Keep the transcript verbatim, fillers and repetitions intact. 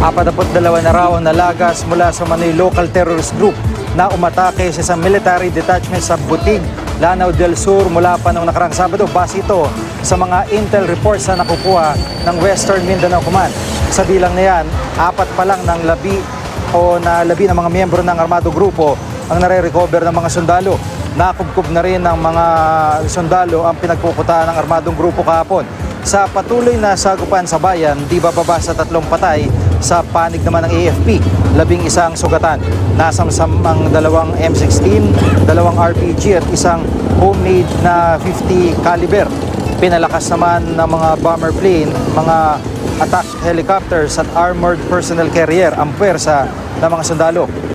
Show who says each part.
Speaker 1: Apataput-dalawa na raw ang nalagas mula sa Manoy local terrorist group na umatake sa isang military detachment sa Butig, Lanao del Sur mula pa noong nakarang Sabado. Base ito sa mga intel reports na nakukuha ng Western Mindanao Command. Sa bilang na yan, apat pa lang ng labi o na labi ng mga miyembro ng armado grupo ang nare-recover ng mga sundalo. Nakubkob na rin ng mga sundalo ang pinagkukutaan ng armadong grupo kahapon. Sa patuloy na sagupan sa bayan, di bababa sa tatlong patay. Sa panig naman ng A F P, labing isang sugatan. Nasamsam ang dalawang M sixteen, dalawang R P G at isang homemade na fifty caliber. Pinalakas naman ng mga bomber plane, mga attack helicopters at armored personnel carrier ang puwersa ng mga sundalo.